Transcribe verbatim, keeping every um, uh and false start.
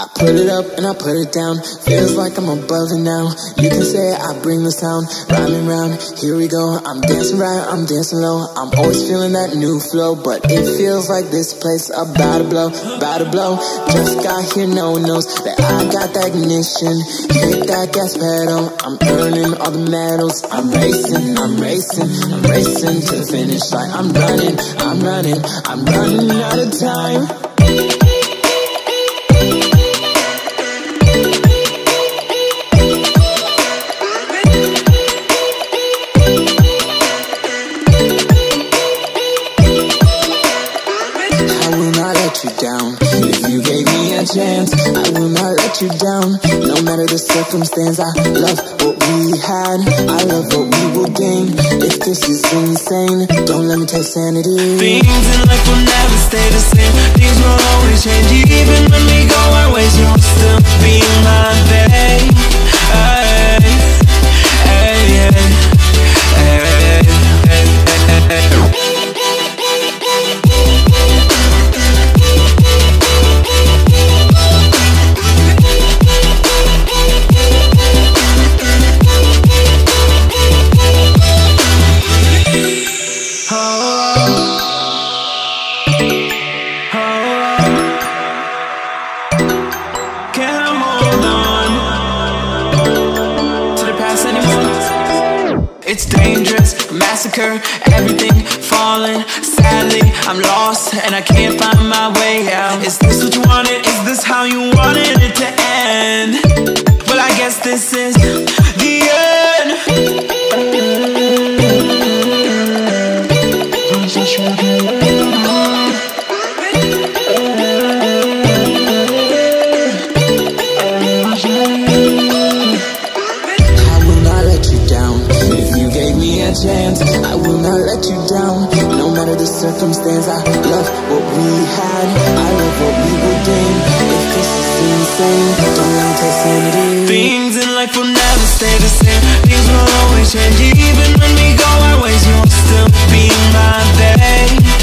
I put it up and I put it down. Feels like I'm above it now. You can say I bring the sound. Rhyming round, here we go. I'm dancing right, I'm dancing low. I'm always feeling that new flow, but it feels like this place about to blow, about to blow. Just got here, no one knows that I got that ignition. Hit that gas pedal, I'm earning all the medals. I'm racing, I'm racing, I'm racing to the finish line. I'm running, I'm running, I'm running out of time. You down. If you gave me a chance, I will not let you down. No matter the circumstance, I love what we had, I love what we will gain. If this is insane, don't let me take sanity. Things in life will never stay the same. Things will always change. Even when we go our ways, you'll still be my babe. Hey, hey, hey, hey, hey, hey, hey. It's dangerous, massacre, everything falling. Sadly, I'm lost and I can't find my way out. Is this what you wanted? Is this how you wanted it to end? Well, I guess this is the end. Chance, I will not let you down. No matter the circumstance, I love what we had, I love what we will gain. If this is insane, don't let me take sanity. Things in life will never stay the same. Things will always change. Even when we go our ways, you'll still be my babe.